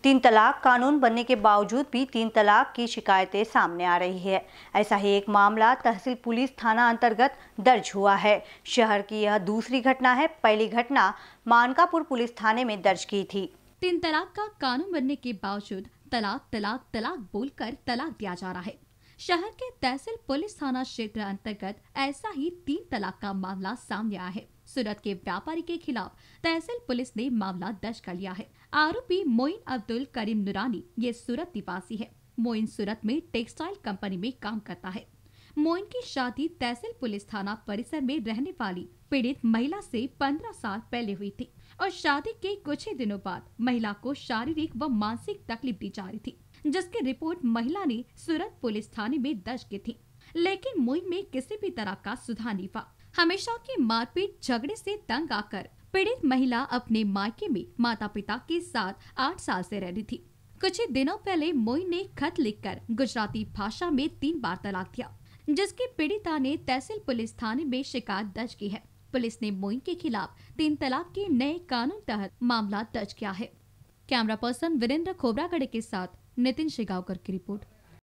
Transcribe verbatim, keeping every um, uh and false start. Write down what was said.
तीन तलाक कानून बनने के बावजूद भी तीन तलाक की शिकायतें सामने आ रही है। ऐसा ही एक मामला तहसील पुलिस थाना अंतर्गत दर्ज हुआ है। शहर की यह दूसरी घटना है। पहली घटना मानकापुर पुलिस थाने में दर्ज की थी। तीन तलाक का कानून बनने के बावजूद तलाक तलाक तलाक बोलकर तलाक दिया जा रहा है। शहर के तहसील पुलिस थाना क्षेत्र अंतर्गत ऐसा ही तीन तलाक का मामला सामने आया है। सूरत के व्यापारी के खिलाफ तहसील पुलिस ने मामला दर्ज कर लिया है। आरोपी मोइन अब्दुल करीम नुरानी ये सूरत निवासी है। मोइन सूरत में टेक्सटाइल कंपनी में काम करता है। मोइन की शादी तहसील पुलिस थाना परिसर में रहने वाली पीड़ित महिला से पंद्रह साल पहले हुई थी और शादी के कुछ ही दिनों बाद महिला को शारीरिक व मानसिक तकलीफ दी जा रही थी, जिसकी रिपोर्ट महिला ने सूरत पुलिस थाने में दर्ज की थी। लेकिन मोइन में किसी भी तरह का सुधार नहीं हुआ। हमेशा की मारपीट झगड़े से तंग आकर पीड़ित महिला अपने मायके में माता पिता के साथ आठ साल से रह रही थी। कुछ ही दिनों पहले मोइन ने खत लिखकर गुजराती भाषा में तीन बार तलाक दिया, जिसकी पीड़िता ने तहसील पुलिस थाने में शिकायत दर्ज की है। पुलिस ने मोइन के खिलाफ तीन तलाक के नए कानून तहत मामला दर्ज किया है। कैमरा पर्सन वीरेंद्र खोबरागढ़े के साथ नितिन शेगावकर की रिपोर्ट।